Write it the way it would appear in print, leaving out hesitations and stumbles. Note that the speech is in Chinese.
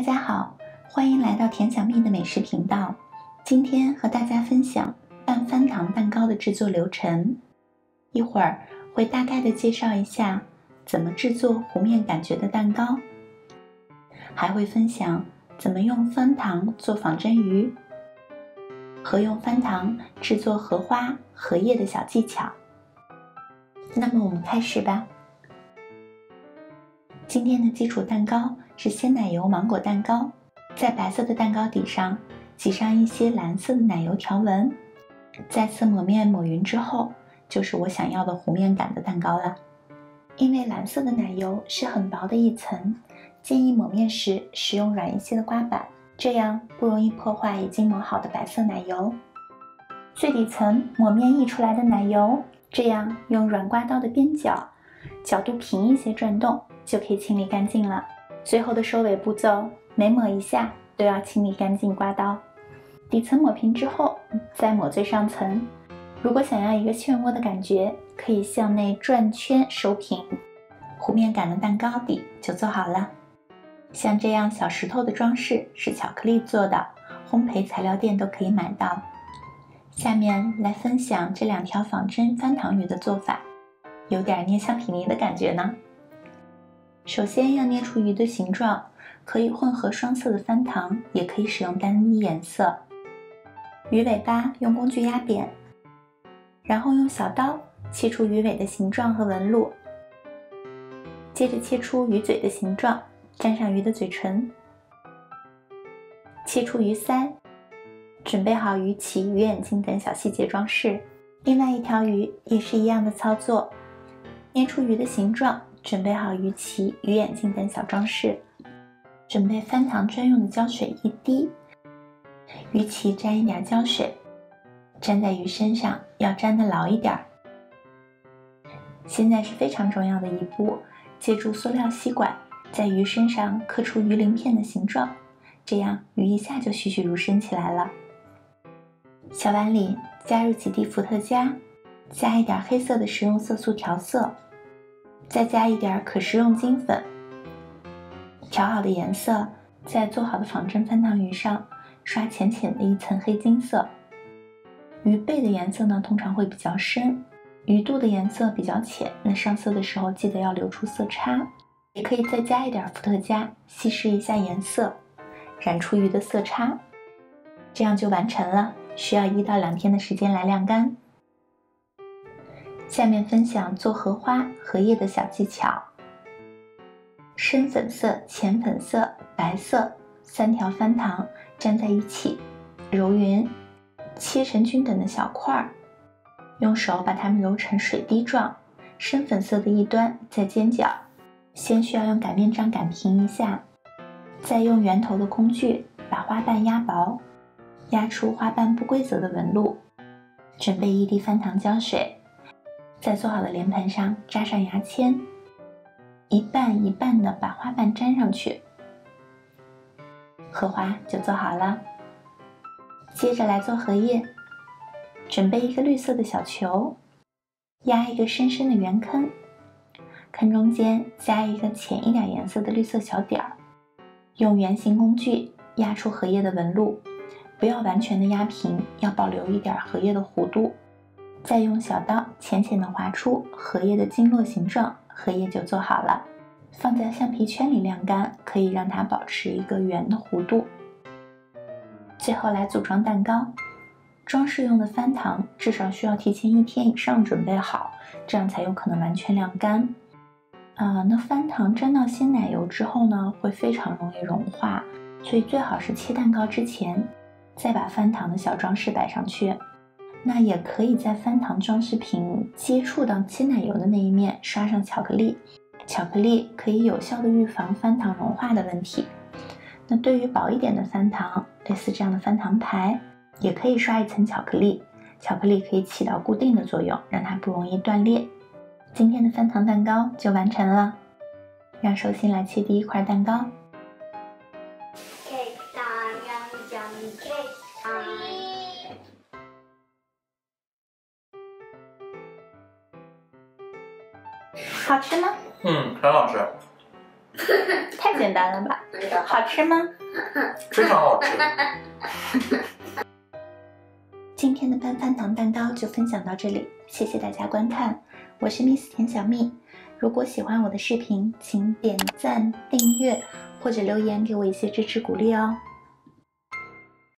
家好，欢迎来到甜小蜜的美食频道。今天和大家分享拌翻糖蛋糕的制作流程。一会儿会大概的介绍一下怎么制作糊面感觉的蛋糕，还会分享怎么用翻糖做仿真鱼，和用翻糖制作荷花、荷叶的小技巧。那么我们开始吧。今天的基础蛋糕是鲜奶油芒果蛋糕，在白色的蛋糕底上挤上一些蓝色的奶油条纹，再次抹面抹匀之后，就是我想要的糊面感的蛋糕了。因为蓝色的奶油是很薄的一层，建议抹面时使用软一些的刮板，这样不容易破坏已经抹好的白色奶油。最底层抹面溢出来的奶油，这样用软刮刀的边角，角度平一些转动，就可以清理干净了。最后的收尾步骤，每抹一下都要清理干净刮刀。底层抹平之后，再抹最上层。如果想要一个漩涡的感觉，可以向内转圈收平，糊面感的蛋糕底就做好了。像这样小石头的装饰是巧克力做的，烘焙材料店都可以买到。下面来分享这2条仿真翻糖鱼的做法，有点捏橡皮泥的感觉呢。首先要捏出鱼的形状，可以混合双色的翻糖，也可以使用单一颜色。鱼尾巴用工具压扁，然后用小刀切出鱼尾的形状和纹路，接着切出鱼嘴的形状，沾上鱼的嘴唇，切出鱼鳃，准备好鱼鳍、鱼眼睛等小细节装饰。另外一条鱼也是一样的操作，捏出鱼的形状，准备好鱼鳍、鱼眼睛等小装饰。准备翻糖专用的胶水1滴，鱼鳍沾一点胶水，粘在鱼身上，要粘得牢一点。现在是非常重要的一步，借助塑料吸管在鱼身上刻出鱼鳞片的形状，这样鱼一下就栩栩如生起来了。小碗里加入几滴伏特加，加一点黑色的食用色素调色，再加一点可食用金粉。调好的颜色，在做好的仿真翻糖鱼上刷浅浅的一层黑金色。鱼背的颜色呢，通常会比较深，鱼肚的颜色比较浅，那上色的时候记得要留出色差。也可以再加一点伏特加，稀释一下颜色，染出鱼的色差。这样就完成了，需要1到2天的时间来晾干。下面分享做荷花、荷叶的小技巧。深粉色、浅粉色、白色3条翻糖粘在一起，揉匀，切成均等的小块，用手把它们揉成水滴状。深粉色的一端在尖角，先需要用擀面杖擀平一下，再用圆头的工具把花瓣压薄，压出花瓣不规则的纹路。准备1滴翻糖胶水，在做好的连盆上扎上牙签，一半一半的把花瓣粘上去，荷花就做好了。接着来做荷叶，准备一个绿色的小球，压一个深深的圆坑，坑中间加一个浅一点颜色的绿色小点儿，用圆形工具压出荷叶的纹路，不要完全的压平，要保留一点荷叶的弧度。再用小刀浅浅的划出荷叶的经络形状，荷叶就做好了。放在橡皮圈里晾干，可以让它保持一个圆的弧度。最后来组装蛋糕。装饰用的翻糖至少需要提前1天以上准备好，这样才有可能完全晾干。那翻糖沾到鲜奶油之后呢，会非常容易融化，所以最好是切蛋糕之前再把翻糖的小装饰摆上去。那也可以在翻糖装饰品接触到鲜奶油的那一面刷上巧克力，巧克力可以有效的预防翻糖融化的问题。那对于薄一点的翻糖，类似这样的翻糖牌，也可以刷一层巧克力，巧克力可以起到固定的作用，让它不容易断裂。今天的翻糖蛋糕就完成了，让手心来切第1块蛋糕。好吃吗？ 很好吃。 太简单了吧？ 非常好吃吗？ 非常好吃。 今天的拌饭糖蛋糕就分享到这里，谢谢大家观看，我是 Miss 甜小蜜。如果喜欢我的视频，请点赞、订阅或者留言给我一些支持鼓励哦。